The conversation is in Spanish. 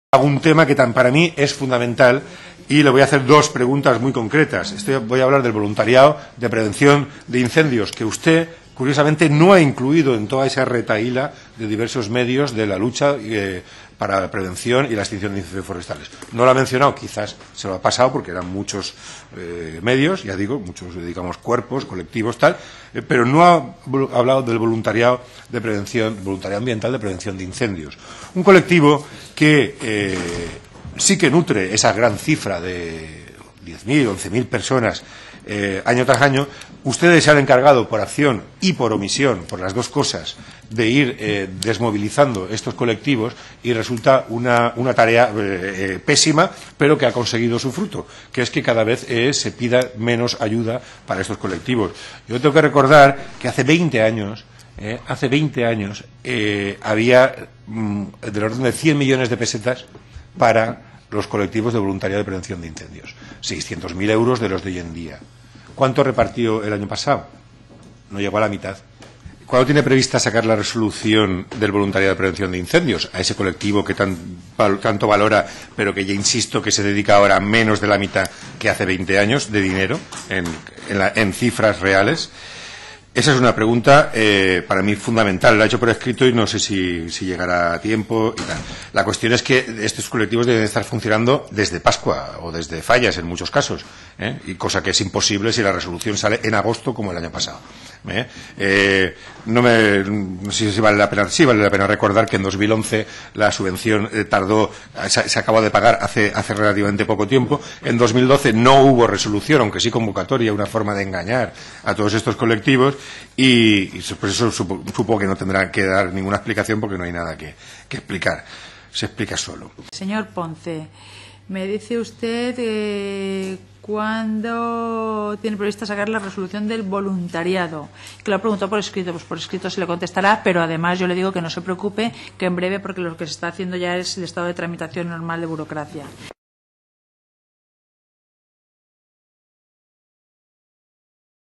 Hago un tema que para mí es fundamental y le voy a hacer dos preguntas muy concretas. Voy a hablar del voluntariado de prevención de incendios, que usted, curiosamente, no ha incluido en toda esa retahíla de diversos medios de la lucha para la prevención y la extinción de incendios forestales. No lo ha mencionado, quizás se lo ha pasado porque eran muchos medios, ya digo, muchos, digamos, cuerpos, colectivos, tal, pero no ha hablado del voluntariado de prevención, voluntariado ambiental de prevención de incendios. Un colectivo que sí que nutre esa gran cifra de 10.000, 11.000 personas año tras año. Ustedes se han encargado por acción y por omisión, por las dos cosas, de ir desmovilizando estos colectivos y resulta una tarea pésima, pero que ha conseguido su fruto, que es que cada vez se pida menos ayuda para estos colectivos. Yo tengo que recordar que hace 20 años había del orden de 100 millones de pesetas para los colectivos de voluntariado de prevención de incendios. 600.000 euros de los de hoy en día. ¿Cuánto repartió el año pasado? No llegó a la mitad. ¿Cuándo tiene prevista sacar la resolución del voluntariado de prevención de incendios a ese colectivo que tanto valora, pero que ya insisto que se dedica ahora a menos de la mitad que hace 20 años de dinero en cifras reales? Esa es una pregunta para mí fundamental. La he hecho por escrito y no sé si llegará a tiempo y tal. La cuestión es que estos colectivos deben estar funcionando desde Pascua o desde Fallas en muchos casos, y cosa que es imposible si la resolución sale en agosto como el año pasado. No sé si vale la pena. Sí vale la pena recordar que en 2011 la subvención se acabó de pagar hace relativamente poco tiempo. En 2012 no hubo resolución, aunque sí convocatoria, una forma de engañar a todos estos colectivos. Y por eso supongo que no tendrán que dar ninguna explicación porque no hay nada que explicar. Se explica solo. Señor Ponce, me dice usted cuándo tiene prevista sacar la resolución del voluntariado. Que lo ha preguntado por escrito, pues por escrito se le contestará, pero además yo le digo que no se preocupe, que en breve, porque lo que se está haciendo ya es el estado de tramitación normal de burocracia.